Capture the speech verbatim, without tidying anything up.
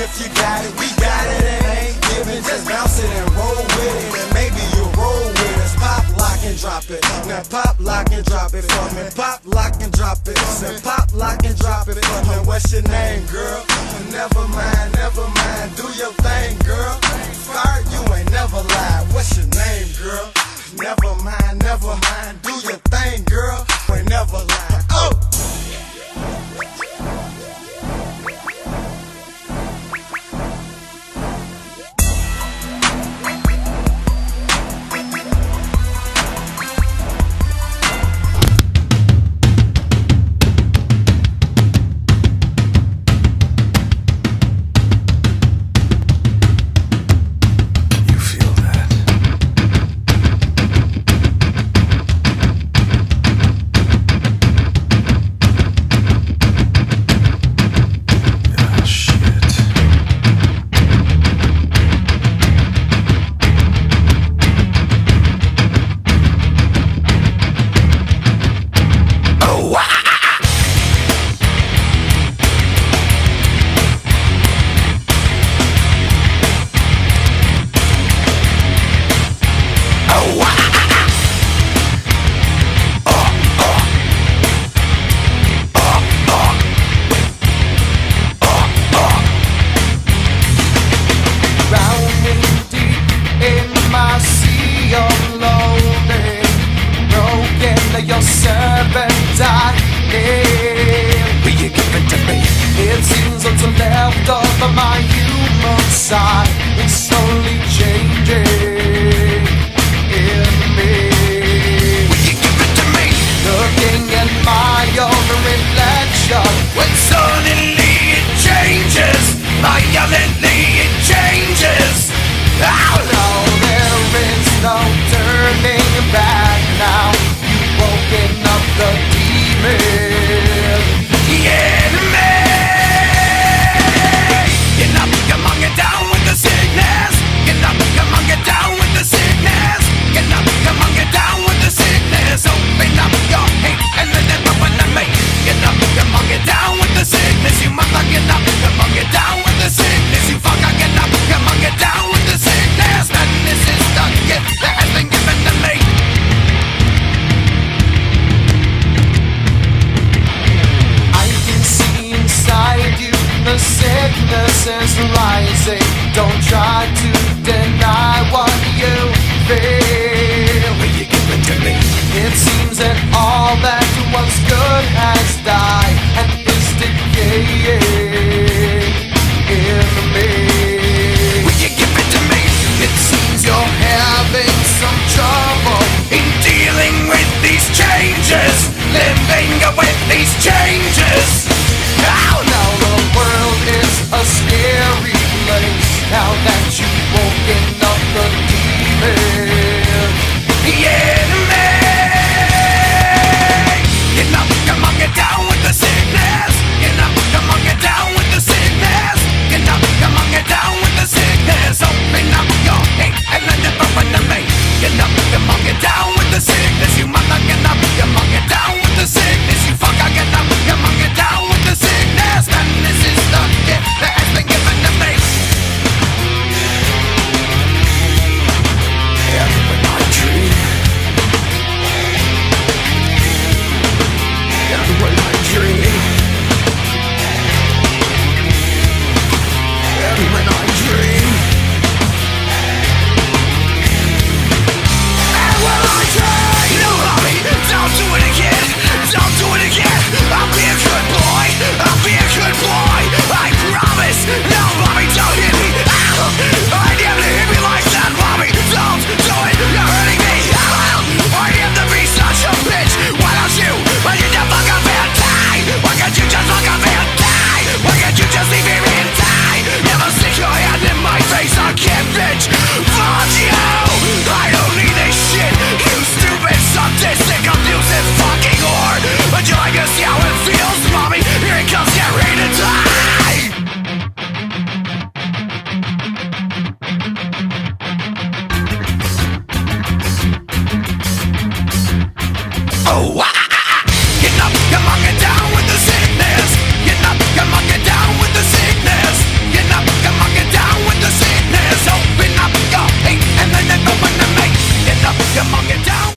if you got it, we got it and ain't giving. Just bounce it and roll with it, and maybe you'll roll with us. Pop, lock, and drop it. Now pop, lock, and drop it for me. Pop, lock, and drop it. Say pop, lock, and drop it for me. What's your name, girl? Never mind, never mind. Do your thing, girl. Fire, you ain't never lied. What's your name, girl? Never mind, never mind. Do your thing, girl. Ain't never lied. Oh! Your servant I am. Will you give it to me? It seems what's left of my human side is slowly changing in me. Will you give it to me? Looking at my own reflection, when suddenly it changes, violently it changes. Oh no, there is no turning back now. Woken up the demon, the enemy. Get up, come on, get down with the sickness. Get up, come on, get down with the sickness. Get up, come on, get down with the sickness. Open up your hate and let it open to me. Get up, come on, get down with the sickness. You mother, get up, come on, get down with the sickness. You fucker, get up, come on, get down with the sickness. And this is the gift that has been given to me. The sickness is rising. Don't try to deny what you feel. Will you give it to me? It seems that all that was good has